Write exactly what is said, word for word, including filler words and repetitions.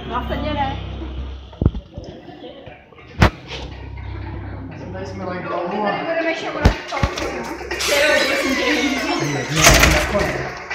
Vlastně ne. Tady jsme like dlouho. Budeme ještě volat to. Kterou, prosím tě.